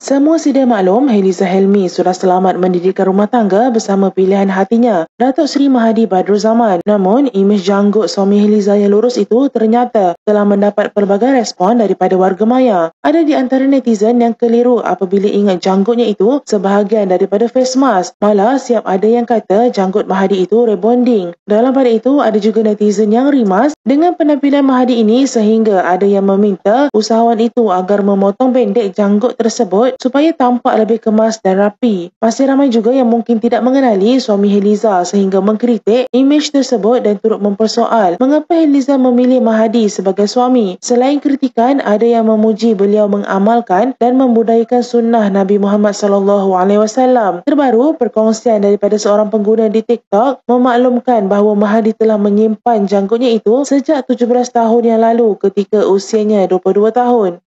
Semua sedia maklum, Heliza Helmi sudah selamat mendirikan rumah tangga bersama pilihan hatinya, Datuk Seri Mahathir Badrul Zaman. Namun, imej janggut suami Heliza yang lurus itu ternyata telah mendapat pelbagai respon daripada warga maya. Ada di antara netizen yang keliru apabila ingat janggutnya itu sebahagian daripada face mask. Malah, siap ada yang kata janggut Mahathir itu rebonding. Dalam pada itu, ada juga netizen yang rimas dengan penampilan Mahathir ini sehingga ada yang meminta usahawan itu agar memotong pendek janggut tersebut supaya tampak lebih kemas dan rapi. Masih ramai juga yang mungkin tidak mengenali suami Heliza sehingga mengkritik imej tersebut dan turut mempersoal mengapa Heliza memilih Mahathir sebagai suami. Selain kritikan, ada yang memuji beliau mengamalkan dan membudayakan sunnah Nabi Muhammad SAW. Terbaru, perkongsian daripada seorang pengguna di TikTok memaklumkan bahawa Mahathir telah menyimpan janggutnya itu sejak 17 tahun yang lalu ketika usianya 22 tahun.